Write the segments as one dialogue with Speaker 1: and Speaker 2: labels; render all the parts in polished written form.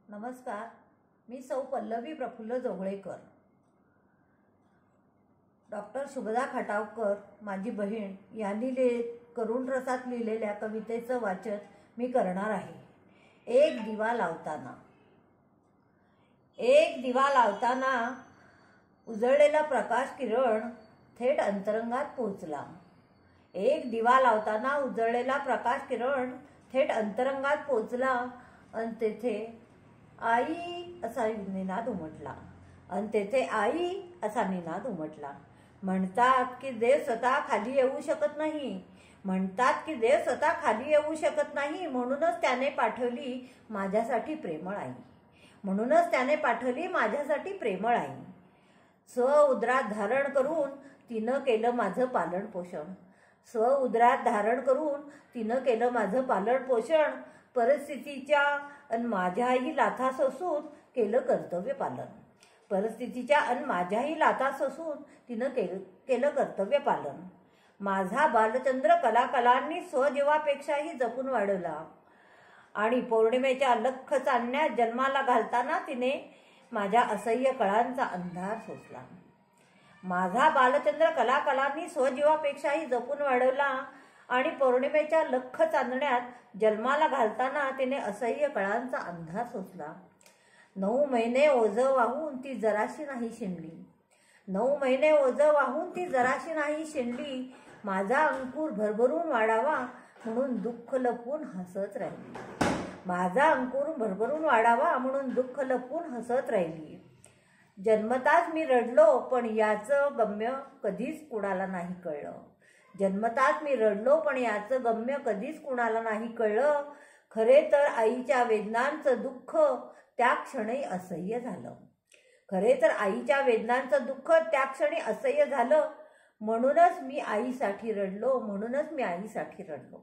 Speaker 1: नमस्कार, मी सौ पल्लवी प्रफुल्ल जोगळेकर. डॉक्टर शुभदा खटावकर माझी बहीण यांनी करुण रसात लिहिलेल्या कवितेचं वाचन मी करणार आहे. एक दिवा लावताना. एक दिवा लावताना उजळलेला प्रकाश किरण थेट अंतरंगात पोहोचला. एक दिवा लावताना उजळलेला प्रकाश किरण थेट अंतरंगात पोहोचला आणि तेथे आई असा निनाद उमटला. आणि तेथे आई असा निनाद उमटला. म्हणतात की देव स्वतः खाली येऊ शकत नाही. म्हणतात की देव स्वतः खाली येऊ शकत नाही. म्हणूनच त्याने पाठवली माझ्यासाठी प्रेमळ आई. म्हणूनच त्याने पाठवली माझ्यासाठी प्रेमळ आई. स्व उदरात धारण करून तिनं केलं माझं पालन पोषण. स्व उदरात धारण करून तिनं केलं माझं पालन पोषण. परिस्थितीच्या आणि माझ्याही लाथा सोसून केलं कर्तव्य पालन. परिस्थितीच्या आणि माझ्याही लाथा सोसून तिनं केलं कर्तव्य पालन. माझा बालचंद्र कलाकलांनी स्वजीवापेक्षाही जपून वाढवला. आणि पौर्णिमेच्या लख चांदण्यात जन्माला घालताना तिने माझ्या असह्य कळांचा अंधार सोसला. माझा बालचंद्र कलाकलांनी स्वजीवापेक्षाही जपून वाढवला. आणि पौर्णिमेच्या लख चांदण्यात जन्माला घालताना तिने असह्य कळांचा अंधार सोसला. 9 महिने ओझं वाहून ती जराशी नाही शिणली. 9 महिने ओझं वाहून ती जराशी नाही शिणली. माझा अंकुर भरभरून वाढावा म्हणून दुःख लपवून हसत राहिली. माझा अंकुर भरभरून वाढावा म्हणून दुःख लपवून हसत राहिली. जन्मताच मी रडलो पण याचं गम्य कधीच कुणाला नाही कळलं. जन्मताच मी रडलो पण याचं गम्य कधीच कुणाला नाही कळलं. खरे तर आईच्या वेदनांचं दुःख त्या क्षणी असह्य झालं. खरे तर आईच्या वेदनांचं दुःख त्या क्षणी असह्य झालं. म्हणूनच मी आईसाठी रडलो. म्हणूनच मी आईसाठी रडलो.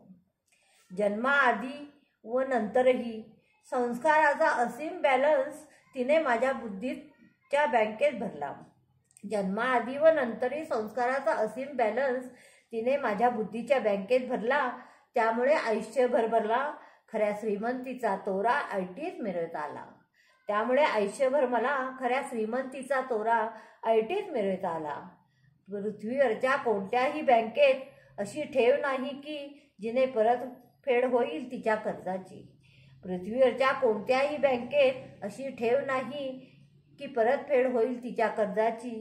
Speaker 1: जन्माआधी व नंतरही संस्काराचा असीम बॅलन्स तिने माझ्या बुद्धीच्या बँकेत भरला. जन्माआधी व नंतरही संस्काराचा असीम बॅलन्स तिने माझ्या बुद्धीच्या बँकेत भरला. त्यामुळे आयुष्यभर भरला खऱ्या श्रीमंतीचा तोरा ऐटीत मिरवता आला. त्यामुळे आयुष्यभर मला खऱ्या श्रीमंतीचा तोरा ऐटीत मिरवता आला. पृथ्वीवरच्या कोणत्याही बँकेत अशी ठेव नाही की जिने परतफेड होईल तिच्या कर्जाची. पृथ्वीवरच्या कोणत्याही बँकेत अशी ठेव नाही की परतफेड होईल तिच्या कर्जाची.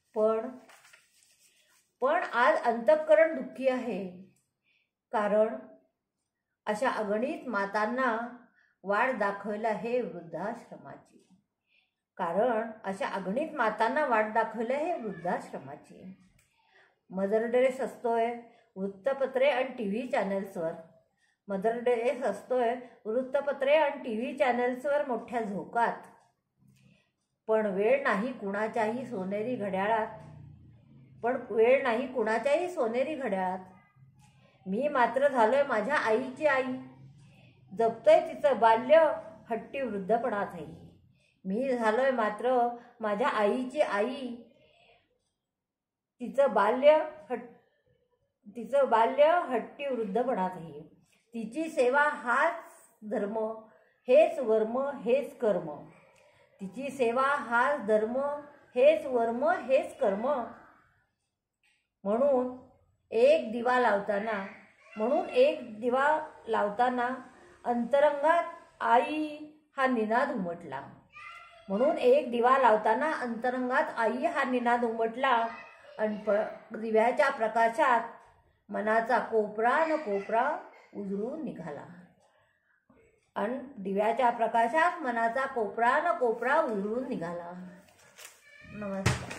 Speaker 1: पण आज अंतःकरण दुःखी आहे. कारण अशा अगणित मातांना वाट दाखवला हे वृद्धाश्रमाची. कारण अशा अगणित मातांना वाट दाखवलं हे वृद्धाश्रमाची. मदर डेरेस असतोय वृत्तपत्रे आणि TV चॅनल्सवर. मदर डेरेस असतोय वृत्तपत्रे आणि TV चॅनल्सवर मोठ्या झोकात. पण वेळ नाही कुणाच्याही सोनेरी घड्याळात. मी मात्र झालोय माझ्या आईची आई. जपतोय तिचं बाल्य हट्टी वृद्धपणातही. मी झालोय मात्र माझ्या आईची आई. तिचं बाल्य हट्टी वृद्धपणातही. तिची सेवा हाच धर्म हेच वर्म हेच कर्म. तिची सेवा हाच धर्म हेच वर्म हेच कर्म. म्हणून एक दिवा लावताना अंतरंगात आई हा निनाद उमटला. म्हणून एक दिवा लावताना अंतरंगात आई हा निनाद उमटला. आणि दिव्याच्या प्रकाशात मनाचा कोपरा न कोपरा उजळून निघाला. आणि दिव्याच्या प्रकाशात मनाचा कोपरा न कोपरा उजळून निघाला. नमस्कार.